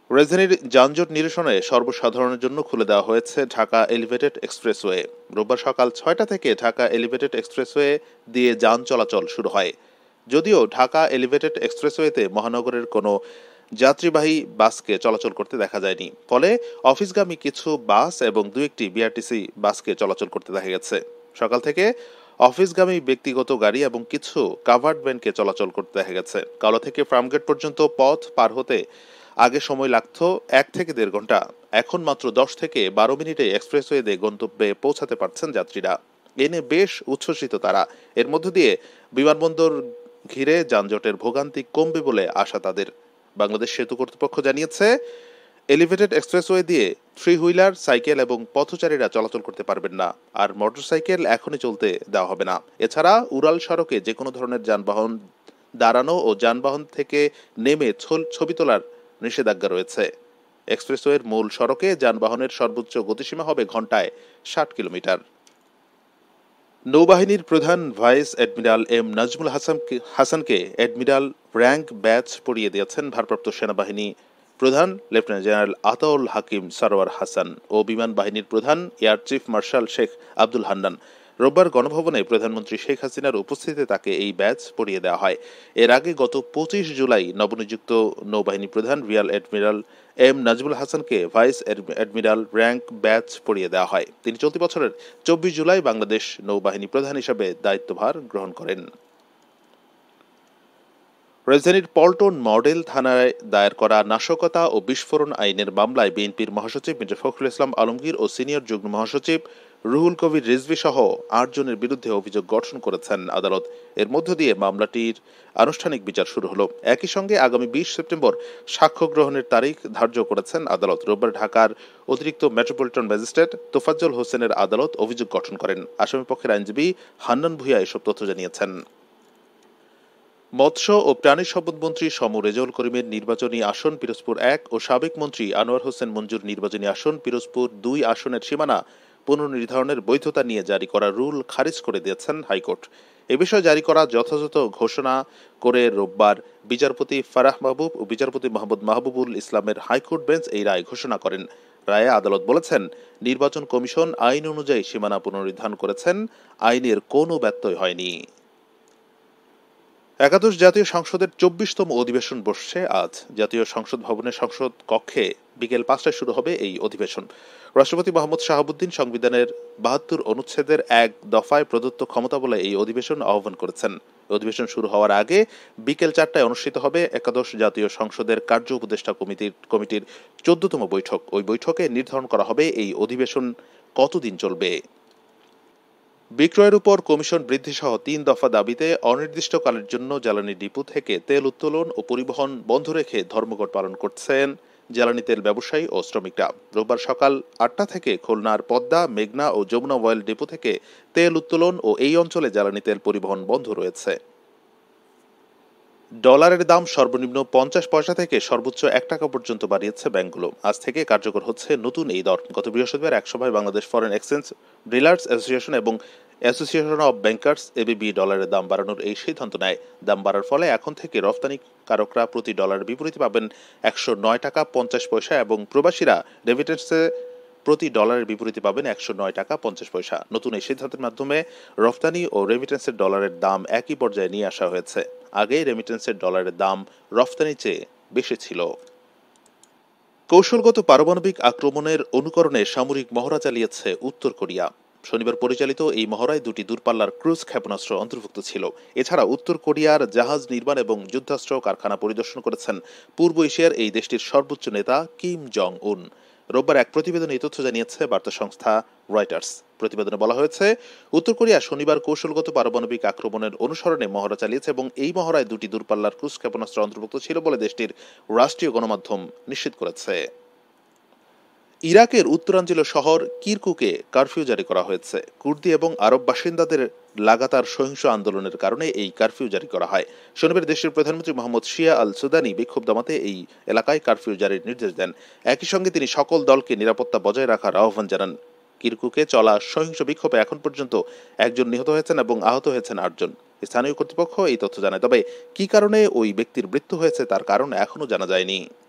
রাজধানীর যানজট নিরসনে সর্বসাধারণের জন্য খুলে দেওয়া হয়েছে ঢাকা এলিভেটেড এক্সপ্রেসওয়ে। রোববার সকাল ৬টা থেকে ঢাকা এলিভেটেড এক্সপ্রেসওয়ে দিয়ে যান চলাচল শুরু হয়। যদিও ঢাকা এলিভেটেড এক্সপ্রেসওয়েতে মহানগরের কোনো যাত্রীবাহী বাসকে চলাচল করতে দেখা যায়নি, ফলে অফিসগামী কিছু বাস এবং দু একটি বিআরটিসি বাসকে চলাচল করতে দেখা গেছে। সকাল থেকে অফিসগামী ব্যক্তিগত গাড়ি এবং কিছু কাভার্ড ভ্যানকে চলাচল করতে দেখা গেছে। কালো থেকে ফার্মগেট পর্যন্ত পথ পার হতে আগে সময় লাগত 1 থেকে 1.5 ঘন্টা, এখন মাত্র 10 থেকে 12 মিনিটে এক্সপ্রেসওয়েতে গন্তব্যে পৌঁছাতে পারছেন যাত্রীরা। এ নিয়ে বেশ উচ্ছ্বসিত তারা। এর মধ্য দিয়ে বিমানবন্দর ঘিরে যানজটের ভোগান্তি কমবে বলে আশা তাদের। বাংলাদেশ সেতু কর্তৃপক্ষ জানিয়েছে, এলিভেটেড এক্সপ্রেসওয়ে দিয়ে থ্রি হুইলার, সাইকেল এবং পথচারীরা চলাচল করতে পারবেন না, আর মোটরসাইকেল এখনই চলতে দেওয়া হবে না। এছাড়া উড়াল সড়কে যে কোনো ধরনের যানবাহন দাঁড়ানো ও যানবাহন থেকে নেমে ছবি তোলার নিষেধাজ্ঞা রয়েছে। এক্সপ্রেসওয়ের মূল সড়কে যানবাহনের সর্বোচ্চ গতিসীমা হবে ঘন্টায় 60 কিলোমিটার। নৌবাহিনীর প্রধান ভাইস অ্যাডমিরাল এম নাজমুল হাসানকে অ্যাডমিরাল র্যাঙ্ক ব্যাচ পরিয়ে দিয়েছেন ভারপ্রাপ্ত সেনাবাহিনী প্রধান লেফটেন্যান্ট জেনারেল আতাউল হাকিম সারোয়ার হাসান ও বিমান বাহিনীর প্রধান air chief marshal Sheikh Abdul Hannan. রোববার গণভবনে প্রধানমন্ত্রী শেখ হাসিনার উপস্থিতিতে তাকে এই ব্যাচ পরিয়ে দেওয়া হয়। এর আগে গত 25 জুলাই নবনিযুক্ত নৌবাহিনী প্রধান রিয়াল অ্যাডমিরাল এম নাজমুল হাসানকে ভাইস অ্যাডমিরাল র্যাঙ্ক ব্যাচ পরিয়ে দেওয়া হয়। তিনি চলতি বছরের 24 জুলাই বাংলাদেশ নৌবাহিনী প্রধান হিসেবে দায়িত্বভার গ্রহণ করেন। রাজধানীর পল্টন মডেল থানায় দায়ের করা নাশকতা ও বিস্ফোরণ আইনের মামলায় বিএনপির মহাসচিব মির্জা ফখরুল ইসলাম আলমগীর ও সিনিয়র যুগ্ম মহাসচিব রুহুল কবির রিজভী সহ 8 জনের বিরুদ্ধে অভিযোগ গঠন করেছেন আদালত। এর মধ্য দিয়ে মামলাটির আনুষ্ঠানিক বিচার শুরু হলো। একই সঙ্গে আগামী 20 সেপ্টেম্বর সাক্ষ্য গ্রহণের তারিখ ধার্য করেছেন আদালত। রোববার ঢাকার অতিরিক্ত মেট্রোপলিটন ম্যাজিস্ট্রেট তোফাজ্জল হোসেনের আদালত অভিযোগ গঠন করেন। আসামিপক্ষের আইনজীবী হান্নান ভূঁইয়া এসব তথ্য জানিয়েছেন। মৎস্য ও প্রাণী সম্পদ মন্ত্রী সমু রেজাউল করিমের নির্বাচনী আসন পিরোজপুর 1 ও সাবেক মন্ত্রী আনোয়ার হোসেন মঞ্জুর নির্বাচনী আসন পিরোজপুর 2 আসনের সীমানা পুনর্নির্ধারণের বৈধতা নিয়ে জারি করা রুল খারিজ করে দিয়েছেন হাইকোর্ট। এ বিষয়ে জারি করা যথাযথ ঘোষণা করে রোববার বিচারপতি ফারাহ মাহবুব ও বিচারপতি মোহাম্মদ মাহবুবুল ইসলামের হাইকোর্ট বেঞ্চ এই রায় ঘোষণা করেন। রায়ে আদালত বলেছেন, নির্বাচন কমিশন আইন অনুযায়ী সীমানা পুনর্নির্ধারণ করেছেন, আইনের কোনো ব্যত্যয় হয়নি। একাদশ জাতীয় সংসদের 24তম অধিবেশন বসছে আজ। জাতীয় সংসদ ভবনের সংসদ কক্ষে বিকেল 5টায় শুরু হবে এই অধিবেশন। রাষ্ট্রপতি মোহাম্মদ শাহাবুদ্দিন সংবিধানের 72 অনুচ্ছেদের 1 দফায় প্রদত্ত ক্ষমতা বলে এই অধিবেশন আহ্বান করেছেন। অধিবেশন শুরু হওয়ার আগে বিকেল 4টায় অনুষ্ঠিত হবে একাদশ জাতীয় সংসদের কার্য উপদেষ্টা কমিটির 14তম বৈঠক। ওই বৈঠকে নির্ধারণ করা হবে এই অধিবেশন কতদিন চলবে। বিক্রয়ের উপর কমিশন বৃদ্ধি সহ 3 দফা দাবিতে অনির্দিষ্টকালের জন্য জ্বালানি ডিপো থেকে তেল উত্তোলন ও পরিবহন বন্ধ রেখে ধর্মঘট পালন করছেন জ্বালানি তেল ব্যবসায়ী ও শ্রমিকরা। রোববার সকাল 8টা থেকে খুলনার পদ্মা, মেঘনা ও যমুনা অয়েল ডিপো থেকে তেল উত্তোলন ও এই অঞ্চলে জ্বালানি তেল পরিবহন বন্ধ রয়েছে। ডলারের দাম সর্বনিম্ন 50 পয়সা থেকে সর্বোচ্চ 1 টাকা পর্যন্ত বাড়িয়েছে ব্যাংকগুলো। আজ থেকে কার্যকর হচ্ছে নতুন এই দর। গত বৃহস্পতিবার এক সভায় Bangladesh foreign exchange dealers association এবং অ্যাসোসিয়েশন অব ব্যাংকার্স এবিবি ডলারের দাম বাড়ানোর এই সিদ্ধান্ত নেয়। দাম বাড়ার ফলে এখন থেকে রফতানিকারকরা প্রতি ডলারের বিপরীতে পাবেন 109 টাকা 50 পয়সা এবং প্রবাসীরা রেমিটেন্সে প্রতি ডলারের বিপরীতে পাবেন 109 টাকা 50 পয়সা। নতুন এই সিদ্ধান্তের মাধ্যমে রফতানি ও রেমিটেন্সের ডলারের দাম একই পর্যায়ে নিয়ে আসা হয়েছে। আগে রেমিটেন্সের ডলারের দাম রফতানির চেয়ে বেশি ছিল। কৌশলগত পারমাণবিক আক্রমণের অনুকরণে সামরিক মহড়া চালিয়েছে উত্তর কোরিয়া। শনিবার পরিচালিত এই মহড়ায় 2টি দূরপাল্লার ক্রুজ ক্ষেপণাস্ত্র অন্তর্ভুক্ত ছিল। এছাড়া উত্তর কোরিয়ার জাহাজ নির্মাণ এবং যুদ্ধাস্ত্র কারখানা পরিদর্শন করেছেন পূর্ব এশিয়ার এই দেশটির সর্বোচ্চ নেতা কিম জং উন। রোববার এক প্রতিবেদনে এই তথ্য জানিয়েছে বার্তা সংস্থা রয়টার্স। প্রতিবেদনে বলা হয়েছে, উত্তর কোরিয়া শনিবার কৌশলগত পারমাণবিক আক্রমণের অনুসরণে মহড়া চালিয়েছে এবং এই মহড়ায় 2টি দূরপাল্লার ক্রুজ ক্ষেপণাস্ত্র অন্তর্ভুক্ত ছিল বলে দেশটির রাষ্ট্রীয় গণমাধ্যম নিশ্চিত করেছে। ইরাকের উত্তরাঞ্চলীয় শহর কিরকুকে কারফিউ জারি করা হয়েছে। কুর্দি এবং আরব বাসিন্দাদের লাগাতার সহিংস আন্দোলনের কারণে এই কারফিউ জারি করা হয়। শনিবার দেশের প্রধানমন্ত্রী মোহাম্মদ শিয়া আল সুদানি বিক্ষোভ দমাতে এই এলাকায় কারফিউ জারির নির্দেশ দেন। একই সঙ্গে তিনি সকল দলকে নিরাপত্তা বজায় রাখার আহ্বান জানান। কিরকুকে চলা সহিংস বিক্ষোভে এখন পর্যন্ত 1 জন নিহত হয়েছেন এবং আহত হয়েছেন 8 জন। স্থানীয় কর্তৃপক্ষ এই তথ্য জানায়, তবে কি কারণে ওই ব্যক্তির মৃত্যু হয়েছে তার কারণ এখনো জানা যায়নি।